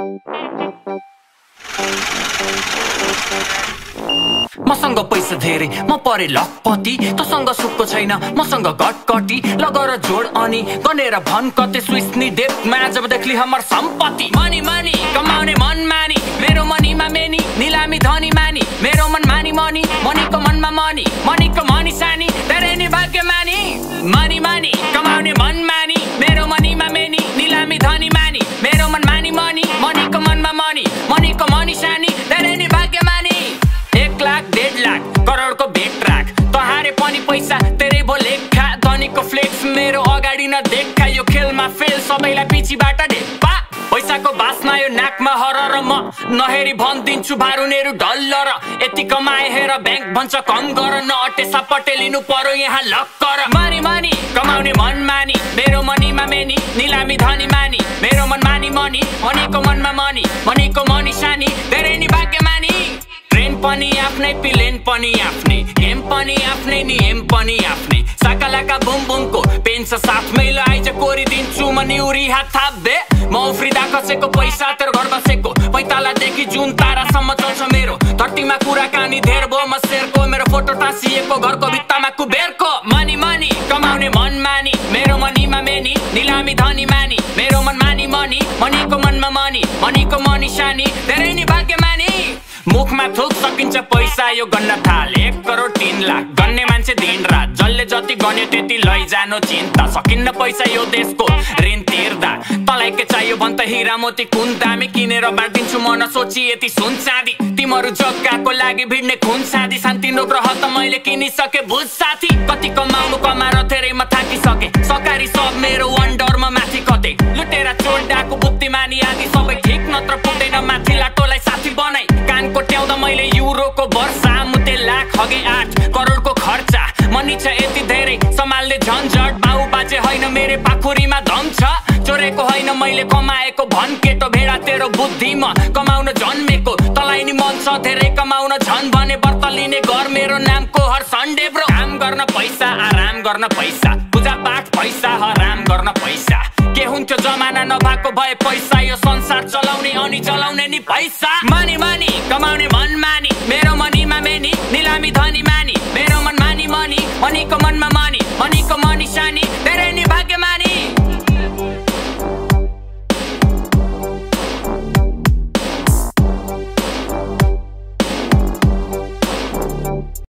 मसँग पैसा धेरै म परे लखपति तसँग सुखको छैन मसँग घटकटी लगर जोड अनि गनेर भन कतै स्विस्नी डेपमा जब देखली हमर सम्पत्ति मनी मनी कमाउने मन मानी मेरो मनीमा मेनी निलामी धनी मानी मेरो मन मानी मनी मनीको मनमा मनी मनीको मनी सानी धेरै नै भाग्य मानी मनी मनी कमाउने मन मानी मेरो मनीमा मेनी निलामी धनी मानी मेरो मन मानी मनी मनीको मनमा मनी मनीको मनी सानी धेरै नै भाग्य मानी 1 लाख 1.5 लाख करोडको भेट राख तहारे पनि पैसा तेरै भो लेखा धनीको फ्लेक्स मेरो अगाडि नदेखा यो खेलमा फेल सबैलाई पिछीबाट ढेपा पैसाको बासना यो नाकमा हरर म नहेरी भनिदिन्छु भारुनेहरू डल्ल र यति कमाए हेर ब्याङ्क भन्छ कम गर नअटे सपटे लिनु पर्यो यहाँ लक कर मनी मनी कमाउने मन मानी मेरो मनीमा मेनी निलामी धनी मानी मेरो मन मानी मनी मनीको मनमा मनी मनीको मनी सानी धेरै नि भाग्य मानी ट्रेन पनि आफ्नै प्लेन पनि आफ्नै गेम पनि आफ्नै नियम पनि आफ्नै साकालाका बुम बुमको पेन्स साथमै आइज कोरिदिन्छु म निउरी हात थाप्दे म उफ्रिदा कसैको पैसा तेरो घर बसेको 45 देखि जुन तारासम्म चल्छ मेरो धरतीमा कुराकानी धेर भो म शेरको मेरो फोटो टाँसिएको घरको भित्तामा कुबेरको मनी मनी कमाउने मन मानी मेरो मनीमा मेनी निलामी धनी मानी मेरो मन मानी मनी मनीको मनमा मनी मनीको मनी सानी धेरै नि भाग्य मानी मुखमा थुक सकिन्छ पैसा यो गन्न थाल 1 करोड 3 लाख गन्ने मान्छे दिन रात जसले जति गन्यो त्यति लैजानो चिन्ता सकिन्न पैसा यो देशको ऋण तिर्दा तँलाई के चाहियो भन् त हिरा मोती कुन दामी किनेर बाँडिदिन्छु म नसोची यति सुन चाँदी तिमीहरू जग्गाको लागि भिड्ने खुन सादी शान्ति ग्रह त मैले किनिसके बुझ साथी कति कमाउनु कमाएर धेरै म थाकिसके सरकारी सब मेरो वन्डरमा माथि कतै लुटेर चोर डाकु बुद्धिमानी आदि सबै ठिक नत्र पुग्दैन माथि लाटोलाई साथी बनाई कान कोट्याउँदा मैले युरोको वर्षा मुते लाख हगे 8 करोडको खर्चा मनी छ यति धेरै सम्हाल्ने झन्झट बाउ बाजे होइन मेरो पाखुरीमा दम छ चोरेको होइन मैले कमाएको भन केटो भेडा तेरो बुद्धिमा कमाउन जन्मेको तँलाई नि मन छ धेरै कमाउन झन् भने व्रत लिने घर मेरो नामको हर सन्डे ब्रो काम गर्न पैसा आराम गर्न पैसा पूजा पाठ पैसा हराम गर्न पैसा के हुन्थ्यो जमाना नभएको भए पैसा यो संसार चलाउने अनि चलाउने नि पैसा मनी मनी कमाउने मन मानी मेरो मनीमा मेनी निलामी धनी मानी मेरो मन मानी मनी मनीको मनमा मनी मनीको मनी सानी